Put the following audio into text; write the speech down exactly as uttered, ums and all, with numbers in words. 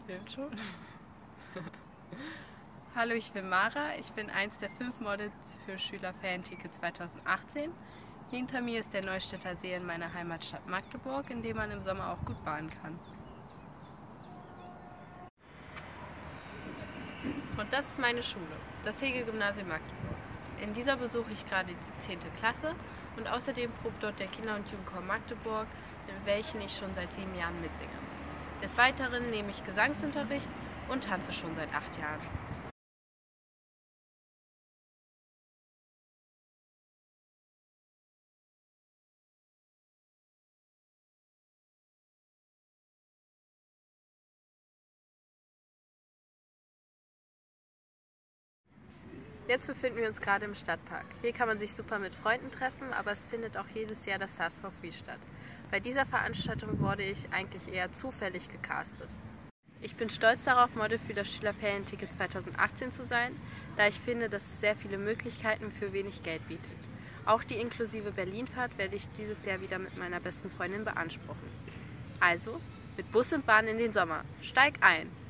Film schon. Hallo, ich bin Mara. Ich bin eins der fünf Models für Schülerferienticket zweitausendachtzehn. Hinter mir ist der Neustädter See in meiner Heimatstadt Magdeburg, in dem man im Sommer auch gut baden kann. Und das ist meine Schule, das Hegel-Gymnasium Magdeburg. In dieser besuche ich gerade die zehnte Klasse und außerdem probt dort der Kinder- und Jugendchor Magdeburg, in welchen ich schon seit sieben Jahren mitsinge. Des Weiteren nehme ich Gesangsunterricht und tanze schon seit acht Jahren. Jetzt befinden wir uns gerade im Stadtpark. Hier kann man sich super mit Freunden treffen, aber es findet auch jedes Jahr das Stars for Free statt. Bei dieser Veranstaltung wurde ich eigentlich eher zufällig gecastet. Ich bin stolz darauf, Model für das Schülerferienticket zweitausendachtzehn zu sein, da ich finde, dass es sehr viele Möglichkeiten für wenig Geld bietet. Auch die inklusive Berlinfahrt werde ich dieses Jahr wieder mit meiner besten Freundin beanspruchen. Also, mit Bus und Bahn in den Sommer. Steig ein!